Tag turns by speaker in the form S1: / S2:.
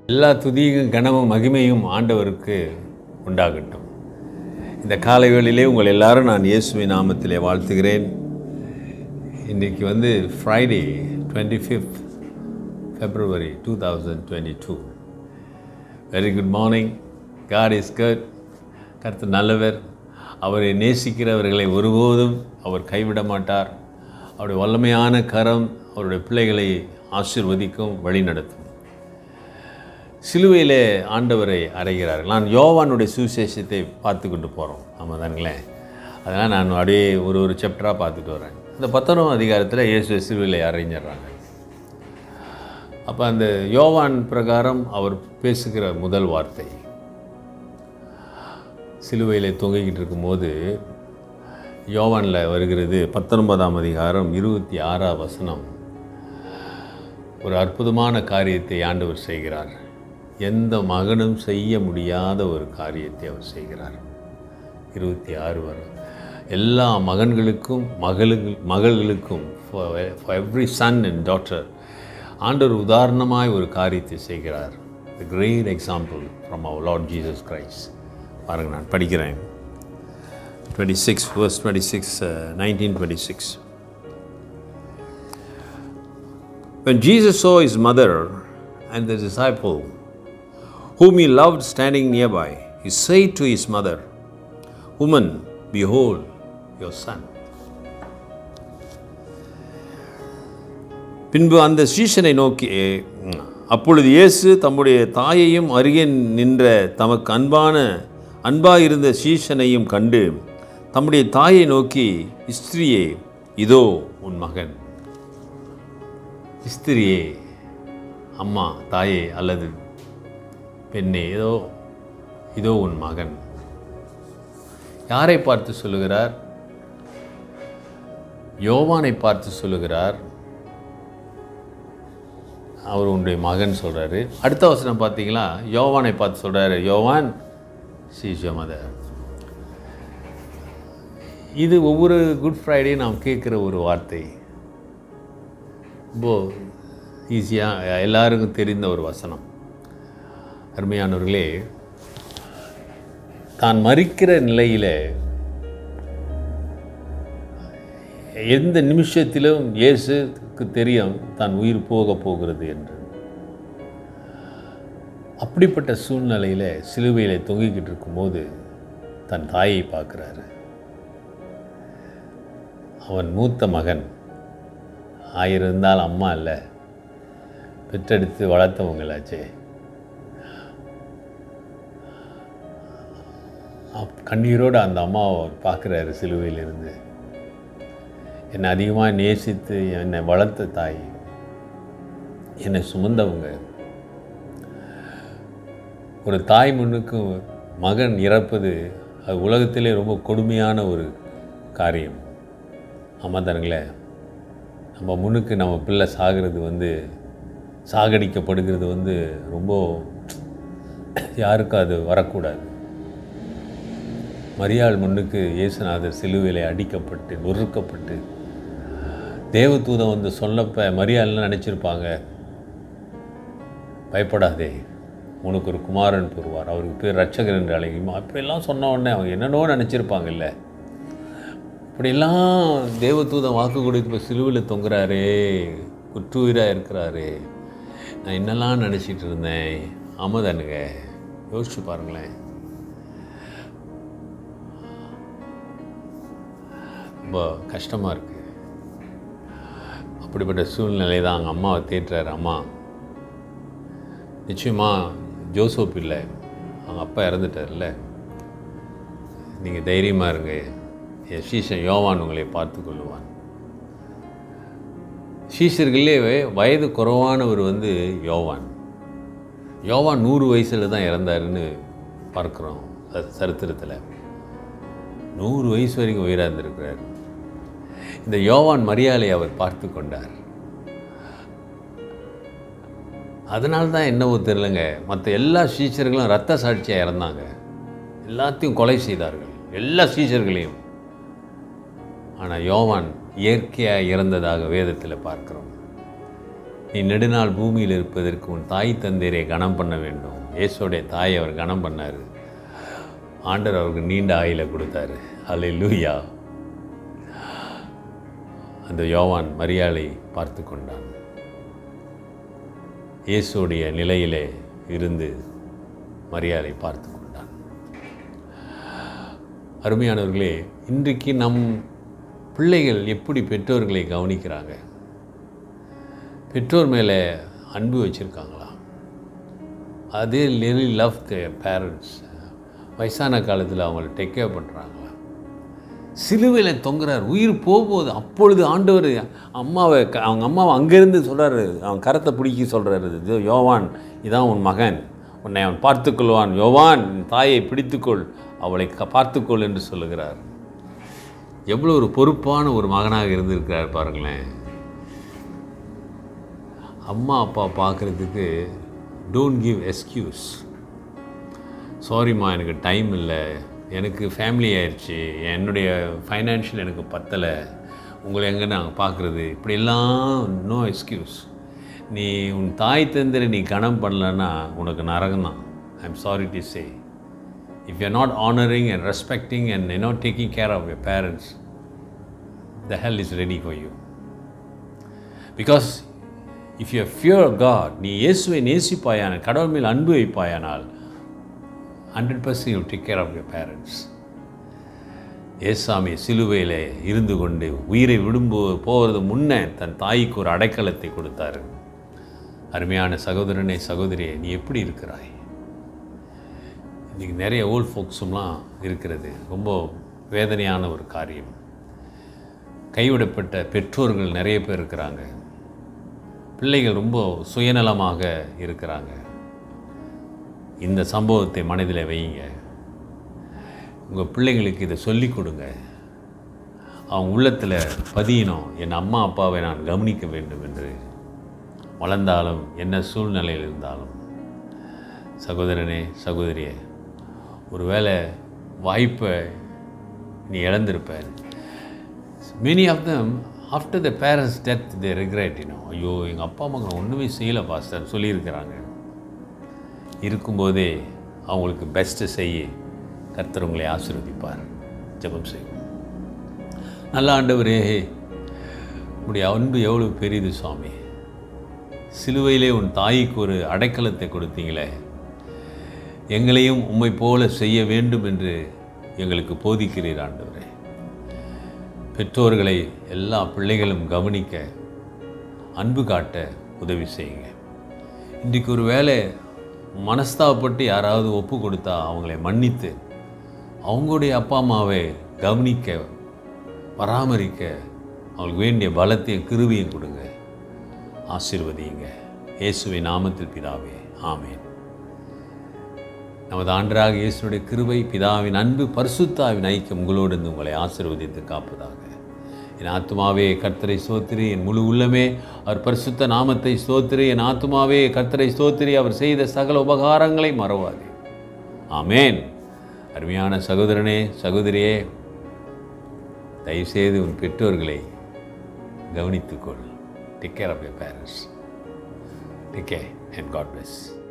S1: எல்லா துதியும் கனமும் மகிமையும் ஆண்டவருக்கு உண்டாகட்டும். இந்த காலை வேளையிலே உங்கள் எல்லாரும் நான் இயேசுவின் நாமத்திலே வாழ்த்துகிறேன். இன்றைக்கு Friday 25th February 2022. Very good morning. God is good. கர்த்தர் நல்லவர். அவரை நேசிக்கிறவர்களை ஒருபோதும் அவர் கைவிட மாட்டார். அவருடைய வல்லமையான கரம் அவருடைய பிள்ளைகளை ஆசீர்வதிக்கும், வழிநடத்தும். சிலுவையிலே ஆண்டவரை அறைகிறார்கள். நான் யோவானுடைய சுவிசேஷத்தை பார்த்து கொண்டு போகிறோம், ஆமாம் தானுங்களேன். அதனால் நான் அப்படியே ஒரு சாப்டராக பார்த்துட்டு வரேன். இந்த 19ஆம் அதிகாரத்தில் இயேசு சிலுவையிலே அறைஞ்சிடுறாங்க. அப்போ அந்த யோவான் பிரகாரம் அவர் பேசுகிற முதல் வார்த்தை, சிலுவையிலே தொங்கிக்கிட்டு இருக்கும்போது யோவானில் வருகிறது 19ஆம் அதிகாரம் 26ஆம் வசனம். ஒரு அற்புதமான காரியத்தை ஆண்டவர் செய்கிறார். எந்த மகனும் செய்ய முடியாத ஒரு காரியத்தை அவர் செய்கிறார். 26 வரும். எல்லா மகன்களுக்கும் மகள்களுக்கும் for every son and daughter ஆண்டவர் உதாரணமாய் ஒரு காரியத்தை செய்கிறார். The great example from our Lord Jesus Christ. பாருங்கள், நான் படிக்கிறேன். 26 verse 26, 1926. When Jesus saw his mother and the disciple whom he loved standing nearby, he said to his mother, "Woman, behold your son." பின்பு அந்த சீஷனை நோக்கி, அப்பொழுது இயேசு தம்முடைய தாயையும் அருகே நின்ற தமக்கு அன்பாயிருந்த சீஷனையும் கண்டு தம்முடைய தாயை நோக்கி, ஸ்திரியே, இதோ உன் மகன். ஸ்திரியே, அம்மா, தாயே அல்லது பெண்ணே, இதோ உன் மகன். யாரை பார்த்து சொல்லுகிறார்? யோவானை பார்த்து சொல்லுகிறார். அவர் உன்னுடைய மகன் சொல்கிறாரு. அடுத்த வசனம் பார்த்தீங்களா? யோவானை பார்த்து சொல்கிறாரு, யோவான் சீஸ் யுவர் மதர். இது ஒவ்வொரு குட் ஃப்ரைடே நாம் கேட்குற ஒரு வார்த்தை. ரொம்ப ஈஸியாக எல்லாருக்கும் தெரிந்த ஒரு வசனம். அருமையானவர்களே, தான் மரிக்கிற நிலையில் எந்த நிமிஷத்திலும் இயேசுக்கு தெரியும் தான் உயிர் போகிறது என்று. அப்படிப்பட்ட சூழ்நிலையில் சிலுவையில் தொங்கிக்கிட்டு இருக்கும்போது தன் தாயை பார்க்குறாரு. அவன் மூத்த மகன். ஆயிரம் இருந்தால் அம்மா இல்லை, பெற்றெடுத்து வளர்த்தவங்களாச்சே. கண்ணீரோடு அந்த அம்மாவை பார்க்குறாரு சிலுவையிலிருந்து. என்னை அதிகமாக நேசித்து என்னை வளர்த்த தாய், என்னை சுமந்தவங்க. ஒரு தாய் முன்னுக்கு மகன் இறப்பது அது உலகத்திலே ரொம்ப கொடுமையான ஒரு காரியம். ஆமாம் தானுங்களே. நம்ம முன்னுக்கு நம்ம பிள்ளை சாகடிக்கப்படுகிறது ரொம்ப யாருக்கும் அது வரக்கூடாது. மரியாள் முன்னுக்கு இயேசுநாதர் சிலுவையிலே அடிக்கப்பட்டு நொறுக்கப்பட்டு தேவதூதன் சொன்னப்ப மரியாள்லாம் நினச்சிருப்பாங்க, பயப்படாதே, உனக்கு ஒரு குமாரன் பெறுவார், அவருக்கு பேர் ரட்சகர் என்று அழைக்குமா. அப்படியெல்லாம் சொன்ன உடனே அவங்க என்னென்னோ நினச்சிருப்பாங்கல்ல. இப்படியெல்லாம் தேவதூதன் வாக்கு கொடுத்து இப்போ சிலுவையில் தொங்குறாரே, குற்றுயிராக இருக்கிறாரு, நான் என்னெல்லாம் நினச்சிட்டு இருந்தேன். ஆமாதானுங்க, யோசிச்சு பாருங்களேன். ரொம்ப கஷ்டமாக இருக்குது. அப்படிப்பட்ட சூழ்நிலை தான் அவங்க அம்மாவை தேட்டுறாரு. அம்மா, நிச்சயமாக ஜோசப் இல்லை, அவங்க அப்பா இறந்துட்டார்ல, நீங்கள் தைரியமாக இருங்க, என் சீஷன் யோவான் உங்களை பார்த்து கொள்ளுவான். சீஷர்களே வயது குறைவானவர் யோவான். 100 வயசில் தான் இறந்தாருன்னு பார்க்குறோம் சரித்திரத்தில். 100 வயசு வரைக்கும் உயிராக இருந்திருக்கிறார். இந்த யோவான் மரியாளை அவர் பார்த்து கொண்டார். அதனால தான் என்னவோ தெரியலங்க, மற்ற எல்லா சீஷர்களும் இரத்த சாட்சியாக இறந்தாங்க. எல்லாத்தையும் கொலை செய்தார்கள், எல்லா சீஷர்களையும். ஆனால் யோவான் இயற்கையாக இறந்ததாக வேதத்தில் பார்க்கிறோம். நீ நெடுநாள் பூமியில் இருப்பதற்கு உன் தாய் தந்தையரை கனம் பண்ண வேண்டும். இயேசுடைய தாயை அவர் கனம் பண்ணார். ஆண்டவர் அவருக்கு நீண்ட ஆயுளை கொடுத்தாரு. அல்லேலூயா. அந்த யோவான் மரியாளை பார்த்து கொண்டான். இயேசுடைய நிலையிலே இருந்து மரியாதை பார்த்து கொண்டான். அருமையானவர்களே, இன்றைக்கு நம் பிள்ளைகள் எப்படி பெற்றோர்களை கவனிக்கிறாங்க? பெற்றோர் மேலே அன்பு வச்சுருக்காங்களா? அதே ரியலி லவ் தேர் பேரண்ட்ஸ். வயசான காலத்தில் அவங்கள டேக் கேர் பண்ணுறாங்களா? சிலுவையில் தொங்குறார், உயிர் போகும்போது அப்பொழுது ஆண்டவர் அவங்க அம்மாவை அங்கேருந்து சொல்கிறாரு, அவன் கரத்தை பிடிக்கி சொல்கிறாரு, யோவான் இதான் உன் மகன், உன்னை அவன் பார்த்துக்கொள்வான், யோவான் தாயை பிடித்துக்கொள், அவளை பார்த்துக்கொள் என்று சொல்லுகிறார். எவ்வளோ ஒரு பொறுப்பான ஒரு மகனாக இருந்திருக்கிறார் பாருங்களேன். அம்மா அப்பா பார்க்குறதுக்கு டோன்ட் கிவ் எக்ஸ்கியூஸ். சாரிம்மா, எனக்கு டைம் இல்லை, எனக்கு ஃபேமிலி ஆயிடுச்சு, என்னுடைய ஃபைனான்ஷியல் எனக்கு பத்தலை, உங்களை எங்கே நாங்கள் பார்க்குறது, இப்படியெல்லாம் நோ எக்ஸ்கியூஸ். நீ உன் தாய் தந்தரை நீ கனம் பண்ணலன்னா உனக்கு நரகம் தான். I am sorry to say. If you are not honoring and respecting and taking care of your parents, the hell is ready for you. Because if you fear God, நீ இயேசுவை நேசிப்பாயான, கடவுள் மேல் அன்பு வைப்பாயானால் 100% you will take care of your parents. ஏசாமி சிலுவையில் இருந்து கொண்டு உயிரை போகிறது முன்னே தன் தாய்க்கு ஒரு அடைக்கலத்தை கொடுத்தார். அருமையான சகோதரனே சகோதரியே, நீ எப்படி இருக்கிறாய்? இன்றைக்கி நிறைய ஓல்ட் ஃபோக்ஸும்லாம் இருக்கிறது. ரொம்ப வேதனையான ஒரு காரியம். கைவிடப்பட்ட பெற்றோர்கள் நிறைய பேர் இருக்கிறாங்க. பிள்ளைகள் ரொம்ப சுயநலமாக இருக்கிறாங்க. இந்த சம்பவத்தை மனதில் வையுங்க. உங்கள் பிள்ளைங்களுக்கு இதை சொல்லிக் கொடுங்க. அவங்க உள்ளத்தில் பதியணும், என் அம்மா அப்பாவை நான் கவனிக்க வேண்டும் என்று. வளர்ந்தாலும் என்ன சூழ்நிலையில் இருந்தாலும். சகோதரனே சகோதரியே, ஒருவேளை வாய்ப்பை நீ இழந்திருப்ப. many of them after the parents death they regret, ஐயோ எங்கள் அப்பா அம்மா ஒன்றுமே செய்யலை பாஸ்டர் சொல்லியிருக்கிறாங்க. இருக்கும்போதே அவங்களுக்கு பெஸ்ட்டு செய்ய கர்த்தர் உங்களை ஆசீர்வதிப்பார். ஜெபம் செய்வோம். நல்ல ஆண்டவரே, உடைய அன்பு எவ்வளோ பெரியது சுவாமி. சிலுவையிலே உன் தாய்க்கு ஒரு அடைக்கலத்தை கொடுத்தீங்களே, எங்களையும் உம்மை போல செய்ய வேண்டும் என்று எங்களுக்கு போதிக்கிறீர் ஆண்டவரே. பெற்றோர்களை எல்லா பிள்ளைகளும் கவனிக்க, அன்பு காட்ட உதவி செய்யுங்க. இன்றைக்கு ஒரு வேளை மனஸ்தாபப்பட்டு யாராவது ஒப்பு கொடுத்தா அவங்களை மன்னித்து அவங்களுடைய அப்பா அம்மாவை கவனிக்க, பராமரிக்க அவங்களுக்கு வேண்டிய பலத்தையும் கிருபையும் கொடுங்க. ஆசீர்வதியுங்க. இயேசுவின் நாமத்தில் பிதாவே, ஆமேன். நமது ஆண்டவராகிய இயேசுவுடைய கிருபை, பிதாவின் அன்பு, பரிசுத்தாவின் ஐக்கியம் உங்களோடு இருந்து உங்களை ஆசீர்வதித்து காப்பதாக. என் ஆத்துமாவே கர்த்தரை ஸ்தோத்திரி, என் முழு உள்ளமே அவர் பரிசுத்த நாமத்தை ஸ்தோத்திரி. என் ஆத்துமாவே கர்த்தரை ஸ்தோத்திரி, அவர் செய்த சகல உபகாரங்களை மறவாதே. ஆமேன். அருமையான சகோதரனே சகோதரியே, தயவுசெய்து உன் பெற்றோர்களை கவனித்துக்கொள். Take care of your parents. Take care and God bless.